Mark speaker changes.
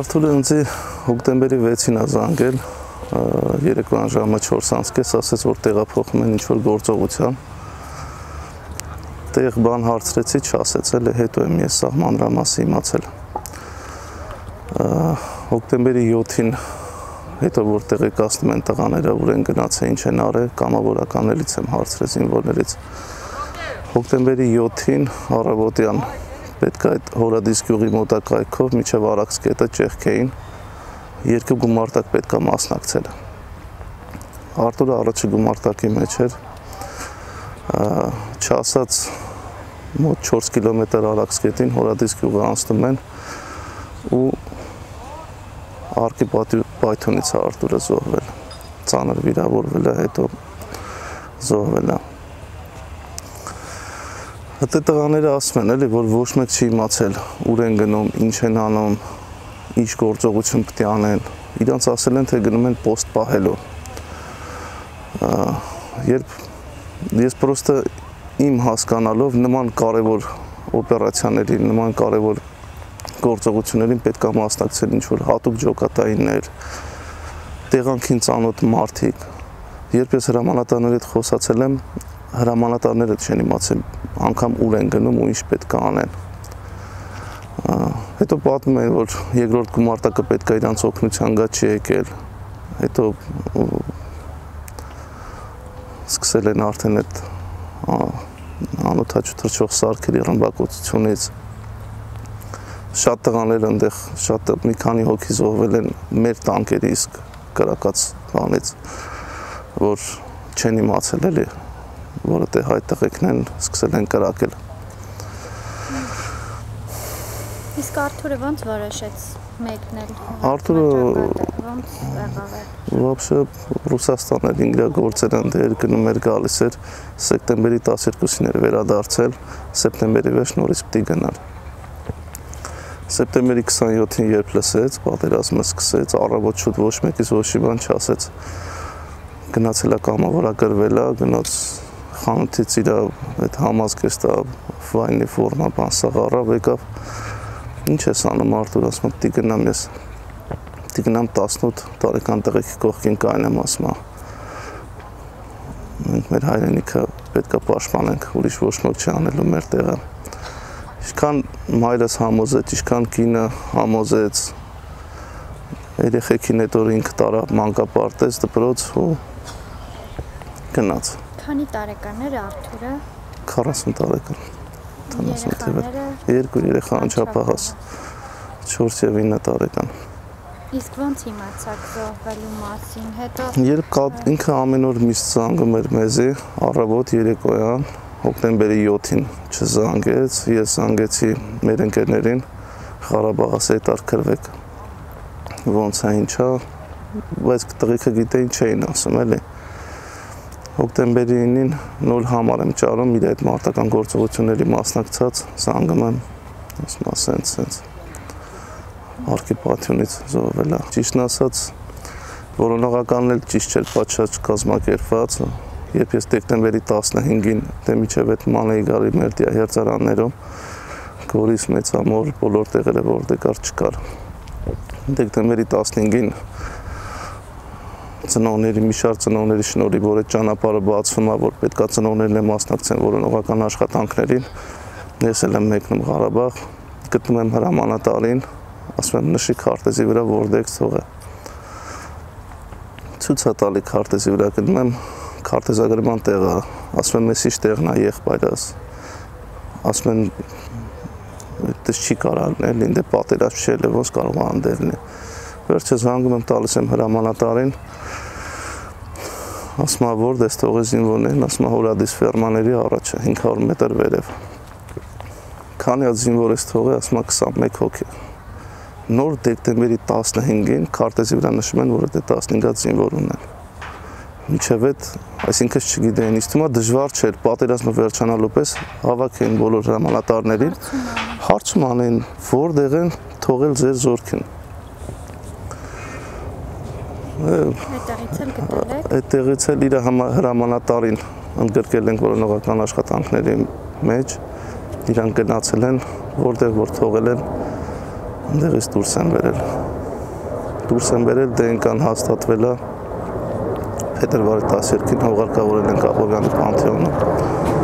Speaker 1: Արթուրը ինձ հոկտեմբերի 6-ին է զանգել, երեկոյան ժամը 4:30, ասաց, որ տեղափոխում են ինչ-որ գործողության։ Տեղ բան հարցրեցի, չասեց, էլի հետո եմ ես սա մանրամասը իմացել։ Հոկտեմբերի 7-ին հետո որ տեղեկացնում են տղաները, որ են գնացել, ինչ են արել, կամավորականներից եմ հարցրել զինվորներից։ Հոկտեմբերի 7-ին առավոտյան պետք է այդ Հորադիս գյուղի մոտակայքով միջև Արաքսկետը ճեղքեին, երկու գումարտակ պետք է մասնակցել։ Արթուրը առաջի գումարտակի մեջ էր, չասած մոտ 4 կիլոմետր Արաքսկետին Հորադիս գյուղը անցնում են ու արկի պայթյունից է Արթուրը զոհվել, ծանր վիրավորվել է, հետո զոհվել է։ Հետո տղաները ասում են, էլի, որ ոչ մեկ չի իմացել ուր են գնում, ինչ են անում, ինչ գործողություն պետք է անեն։ Իրանց ասել են, թե գնում են պոստ պահելու։ Երբ ես պրոստը իմ հասկանալով նման կարևոր օպերացիաների, նման կարևոր գործողություններին պետք է մասնակցել ինչ-որ հատուկ ջոկատայիններ, տեղանքին ծանոթ մարդիկ։ Երբ ես հրամանատարների հետ խոսացել եմ, հրամանատարները չեն իմացել անգամ ուր են գնում ու ինչ պետք է անեն։ Հետո պատմում են, որ երկրորդ գումարտակը պետք է իրանց օգնության գա չի եկել։ Հետո սկսել են արդեն այդ անօթաչու թռչող սարքերի ռմբակոծությունից։ Շատ տղաներ այնտեղ, մի քանի հոգի զոհվել են մեր տանկերի իսկ կրակած բանից, որ չեն իմացել էլի, որը տեղ այդ տղեկն են սկսել են կրակել։
Speaker 2: Իսկ Արթուրը ոնց որոշեց մեկնել։
Speaker 1: Արթուրը
Speaker 2: ոնց եղավ։
Speaker 1: Вообще Ռուսաստանն էր ինգրա գործեր ընդեր գնում էր գալիս էր սեպտեմբերի 12-ին էր վերադարձել, սեպտեմբերի 6 նորից պիտի գնար։ Սեպտեմբերի 27-ին երբ լսեց, պատերազմը սկսեց, առավոտ շուտ ոչ մեկից ոչ մի բան չասեց։ Գնացել է կամավորագրվել է, գնաց խանութից իր այդ համազգեստը վայնի ֆորմա բան սաղ առավ եկավ։ Ինչ ես անում Արթուր, ասում եմ, պիտի գնամ ես։ Պիտի գնամ 18 տարեկան տղեկի կողքին կայնեմ, ասում եմ։ Մենք մեր հայրենիքը պետք է պաշտպանենք, ուրիշ ոչ ոք չի անելու մեր տեղը։ Ինչքան մայրս համոզեց, ինչքան կինը համոզեց, երեխեքին հետ որ ինքը տարա մանկապարտեզ դպրոց ու գնաց։
Speaker 2: Քանի տարեկան էր Արթուրը։
Speaker 1: 40 տարեկան։ 70 թվեր։ Երկու երեխա անչափահաս 4 եւ 9 տարեկան։
Speaker 2: Իսկ ոնց իմացաք զոհվելու մասին, հետո
Speaker 1: Երբ ինքը ամեն օր միշտ զանգում էր մեզի, առավոտ երեկոյան, հոկտեմբերի 7-ին չզանգեց, ես զանգեցի մեր ընկերներին, Ղարաբաղս հետաքրքրվեք։ Ոնց է ինչա, բայց տղեկը գիտեին չէին ասում, էլի։ Հոկտեմբերի 9-ին նոր համար եմ ճարում, իր այդ մարտական գործողությունների մասնակցած, զանգում եմ, ասում ասենց, արկի պայթյունից զոհվել է։ Ճիշտն ասած, որոնողականն էլ ճիշտ չէր, պատշաճ կազմակերպված, երբ ես դեկտեմբերի 15-ին դե միջև այդ մանեի գալի մեր դիահերձարաններում, Գորիս, Մեծամոր, բոլոր տեղերը որտեղ չկար։ Դեկտեմբերի 15-ին ծնողների մի շարք ծնողների շնորհիվ որ այդ ճանապարհը բացվում է, որ պետքա ծնողներն են մասնակցեն որոնողական աշխատանքներին, ես էլ եմ մեկնում Ղարաբաղ, գտնում եմ հրամանատարին, ասում եմ նշի քարտեզի վրա որտեղ թող է։ Ցույց է տալի քարտեզի վրա, գտնում եմ քարտեզագրման տեղը, ասում եմ ես ինչ տեղն է եղբայրս, ասում են այդպես չի կարող լինել, ինձ պատերազմ չէ, ոնց կարող է անդելնի։ Վերջը զանգում եմ տալիս եմ հրամանատարին, ասում եմ որտես թողի զինվորներին, ասում եմ Հորադիս ֆերմաների առաջը 500 մետր վերև։ Քանի հատ զինվոր ես թողի, ասում եմ 21 հոգի։ Նոր դեկտեմբերի 15-ին քարտեզի վրա նշում են, որ դա 15 հատ զինվոր ունեն։ Միջև այդ, այսինքն չգիտեին, իսկ թվում է դժվար չէր պատերազմը վերջանալու պես հավաքեին բոլոր հրամանատարներին, հարցում անեն, որտեղ են թողել ձեր զորքին։ Այդտեղից էլ իր հրամանատարին ընդգրկել ենք որոնողական աշխատանքների մեջ, իրան գնացել են, որտեղ որ թողել են, Ընդեղից դուրս են բերել։ Դուրս են բերել, դե ինքան հաստատվել է փետրվարի 12-ին հողարկավորել են Աբովյանի Պանթեոնում։